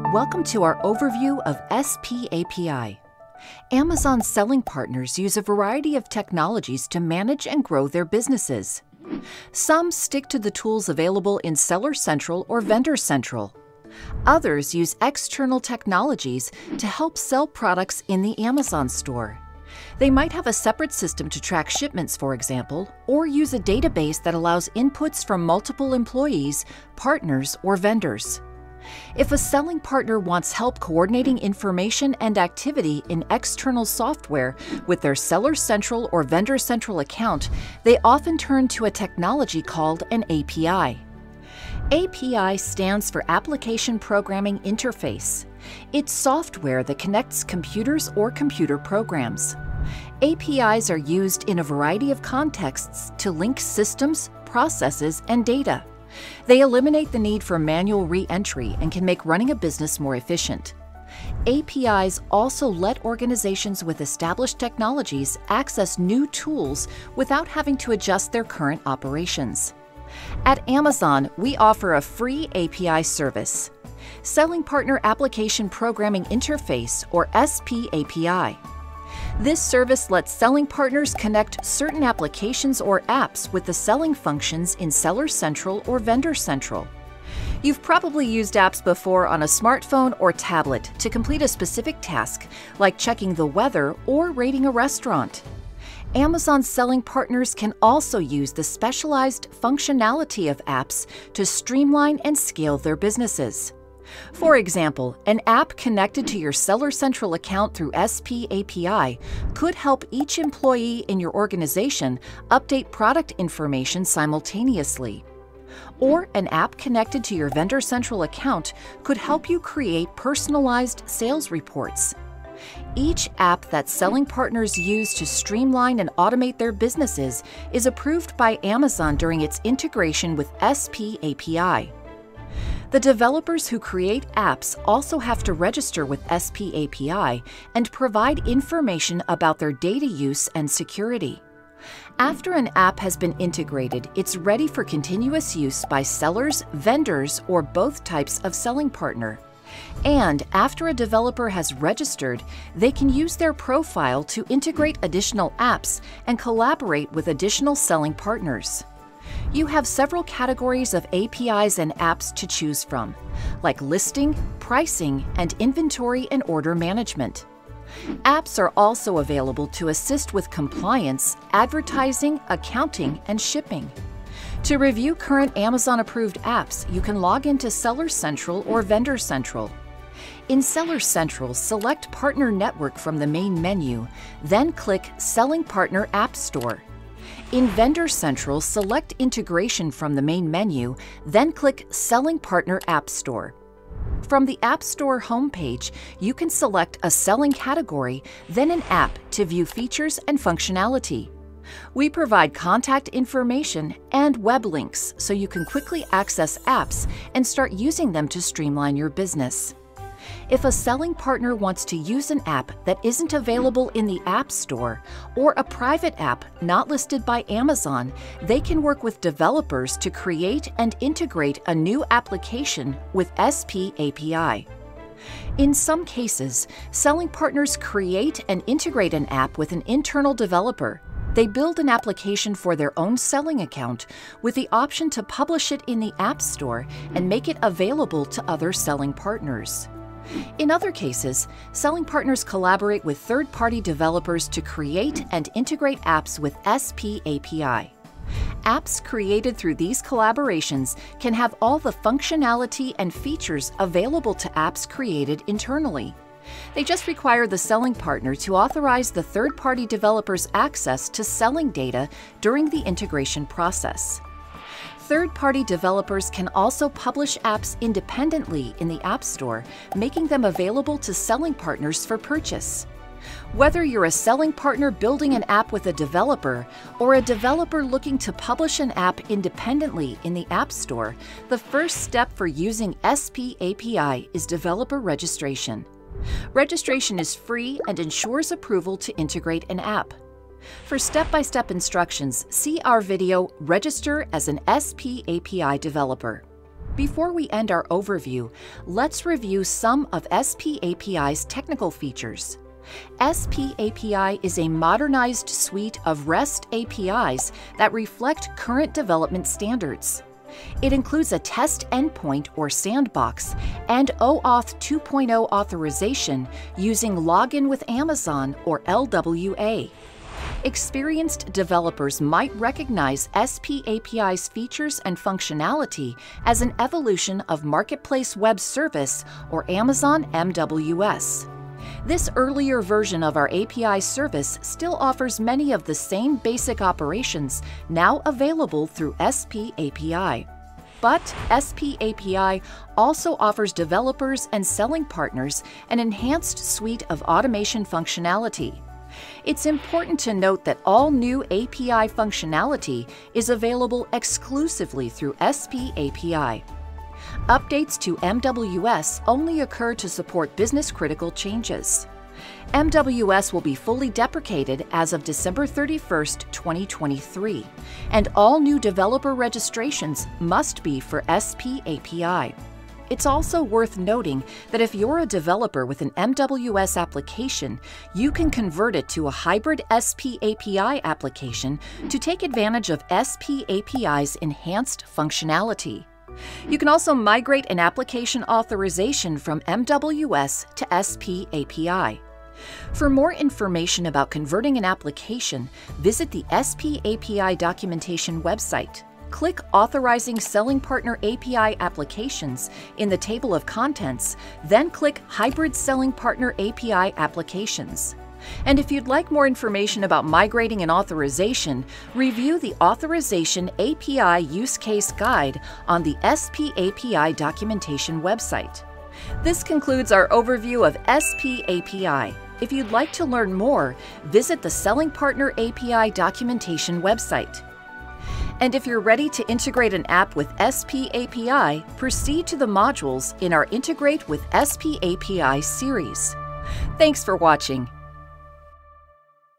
Welcome to our overview of SP API. Amazon's selling partners use a variety of technologies to manage and grow their businesses. Some stick to the tools available in Seller Central or Vendor Central. Others use external technologies to help sell products in the Amazon store. They might have a separate system to track shipments, for example, or use a database that allows inputs from multiple employees, partners, or vendors. If a selling partner wants help coordinating information and activity in external software with their Seller Central or Vendor Central account, they often turn to a technology called an API. API stands for Application Programming Interface. It's software that connects computers or computer programs. APIs are used in a variety of contexts to link systems, processes, and data. They eliminate the need for manual re-entry and can make running a business more efficient. APIs also let organizations with established technologies access new tools without having to adjust their current operations. At Amazon, we offer a free API service, Selling Partner Application Programming Interface, or SP API. This service lets selling partners connect certain applications or apps with the selling functions in Seller Central or Vendor Central. You've probably used apps before on a smartphone or tablet to complete a specific task, like checking the weather or rating a restaurant. Amazon's selling partners can also use the specialized functionality of apps to streamline and scale their businesses. For example, an app connected to your Seller Central account through SP API could help each employee in your organization update product information simultaneously. Or an app connected to your Vendor Central account could help you create personalized sales reports. Each app that selling partners use to streamline and automate their businesses is approved by Amazon during its integration with SP API. The developers who create apps also have to register with SP API and provide information about their data use and security. After an app has been integrated, it's ready for continuous use by sellers, vendors, or both types of selling partner. And after a developer has registered, they can use their profile to integrate additional apps and collaborate with additional selling partners. You have several categories of APIs and apps to choose from, like listing, pricing, and inventory and order management. Apps are also available to assist with compliance, advertising, accounting, and shipping. To review current Amazon-approved apps, you can log into Seller Central or Vendor Central. In Seller Central, select Partner Network from the main menu, then click Selling Partner App Store. In Vendor Central, select Integration from the main menu, then click Selling Partner App Store. From the App Store homepage, you can select a selling category, then an app to view features and functionality. We provide contact information and web links so you can quickly access apps and start using them to streamline your business. If a selling partner wants to use an app that isn't available in the App Store or a private app not listed by Amazon, they can work with developers to create and integrate a new application with SP API. In some cases, selling partners create and integrate an app with an internal developer. They build an application for their own selling account with the option to publish it in the App Store and make it available to other selling partners. In other cases, selling partners collaborate with third-party developers to create and integrate apps with SP API. Apps created through these collaborations can have all the functionality and features available to apps created internally. They just require the selling partner to authorize the third-party developer's access to selling data during the integration process. Third-party developers can also publish apps independently in the App Store, making them available to selling partners for purchase. Whether you're a selling partner building an app with a developer or a developer looking to publish an app independently in the App Store, the first step for using SP API is developer registration. Registration is free and ensures approval to integrate an app. For step-by-step instructions, see our video, Register as an SP API Developer. Before we end our overview, let's review some of SP API's technical features. SP API is a modernized suite of REST APIs that reflect current development standards. It includes a test endpoint or sandbox and OAuth 2.0 authorization using Login with Amazon or LWA. Experienced developers might recognize SP API's features and functionality as an evolution of Marketplace Web Service or Amazon MWS. This earlier version of our API service still offers many of the same basic operations now available through SP API. But SP API also offers developers and selling partners an enhanced suite of automation functionality. It's important to note that all new API functionality is available exclusively through SP API. Updates to MWS only occur to support business-critical changes. MWS will be fully deprecated as of December 31, 2023, and all new developer registrations must be for SP API. It's also worth noting that if you're a developer with an MWS application, you can convert it to a hybrid SP API application to take advantage of SP API's enhanced functionality. You can also migrate an application authorization from MWS to SP API. For more information about converting an application, visit the SP API documentation website. Click Authorizing Selling Partner API Applications in the table of contents, then click Hybrid Selling Partner API Applications. And if you'd like more information about migrating an authorization, review the Authorization API Use Case Guide on the SP API documentation website. This concludes our overview of SP API. If you'd like to learn more, visit the Selling Partner API documentation website. And if you're ready to integrate an app with SP API, proceed to the modules in our Integrate with SP API series. Thanks for watching.